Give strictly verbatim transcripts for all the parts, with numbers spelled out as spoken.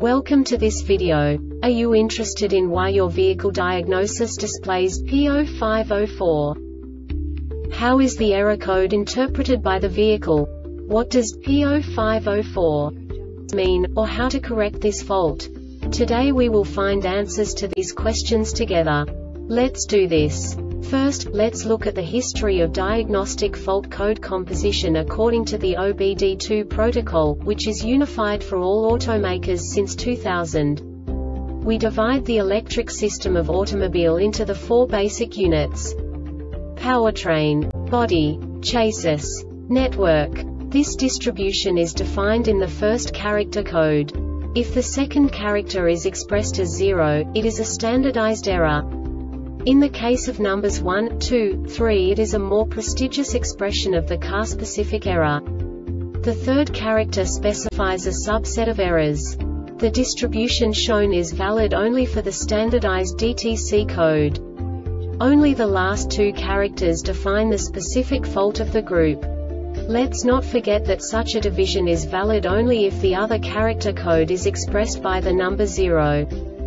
Welcome to this video. Are you interested in why your vehicle diagnosis displays P zero five zero four? How is the error code interpreted by the vehicle? What does P zero five zero four mean, or how to correct this fault? Today we will find answers to these questions together. Let's do this. First, let's look at the history of diagnostic fault code composition according to the O B D two protocol, which is unified for all automakers since two thousand. We divide the electric system of automobile into the four basic units: powertrain, body, chassis, network. This distribution is defined in the first character code. If the second character is expressed as zero, it is a standardized error. In the case of numbers one, two, three, it is a more prestigious expression of the car-specific error. The third character specifies a subset of errors. The distribution shown is valid only for the standardized D T C code. Only the last two characters define the specific fault of the group. Let's not forget that such a division is valid only if the other character code is expressed by the number zero.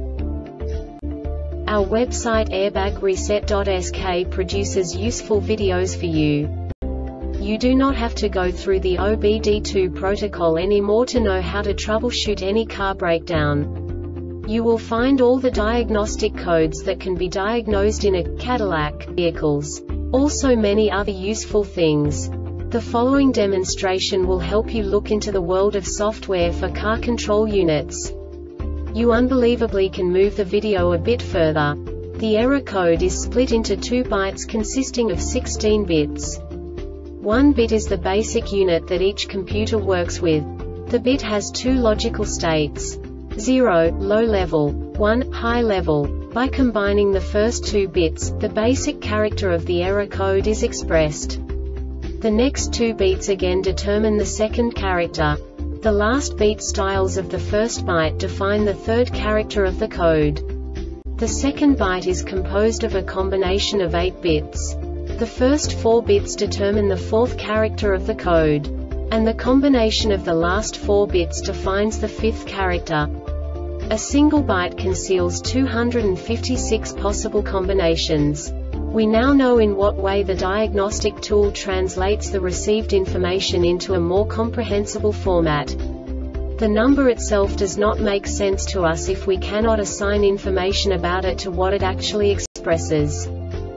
Our website airbag reset dot S K produces useful videos for you. You do not have to go through the O B D two protocol anymore to know how to troubleshoot any car breakdown. You will find all the diagnostic codes that can be diagnosed in a Cadillac vehicles. Also many other useful things. The following demonstration will help you look into the world of software for car control units. You unbelievably can move the video a bit further. The error code is split into two bytes consisting of sixteen bits. One bit is the basic unit that each computer works with. The bit has two logical states: zero, low level, one, high level. By combining the first two bits, the basic character of the error code is expressed. The next two bits again determine the second character. The last beat styles of the first byte define the third character of the code. The second byte is composed of a combination of eight bits. The first four bits determine the fourth character of the code. And the combination of the last four bits defines the fifth character. A single byte conceals two hundred fifty-six possible combinations. We now know in what way the diagnostic tool translates the received information into a more comprehensible format. The number itself does not make sense to us if we cannot assign information about it to what it actually expresses.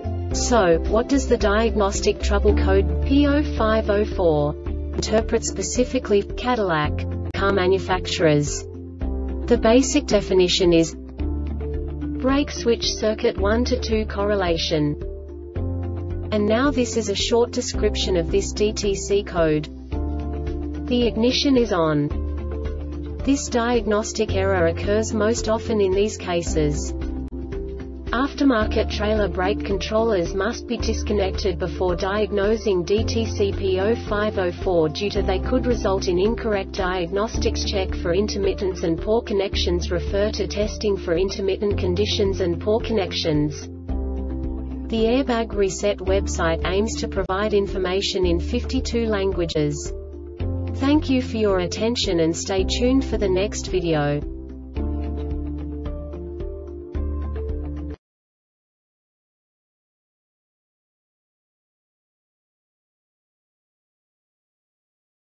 So, what does the diagnostic trouble code P zero five zero four interpret specifically for Cadillac car manufacturers? The basic definition is brake switch circuit one to two correlation. And now this is a short description of this D T C code. The ignition is on. This diagnostic error occurs most often in these cases. Aftermarket trailer brake controllers must be disconnected before diagnosing D T C P zero five zero four due to they could result in incorrect diagnostics. Check for intermittents and poor connections. Refer to testing for intermittent conditions and poor connections. The Airbag Reset website aims to provide information in fifty-two languages. Thank you for your attention and stay tuned for the next video.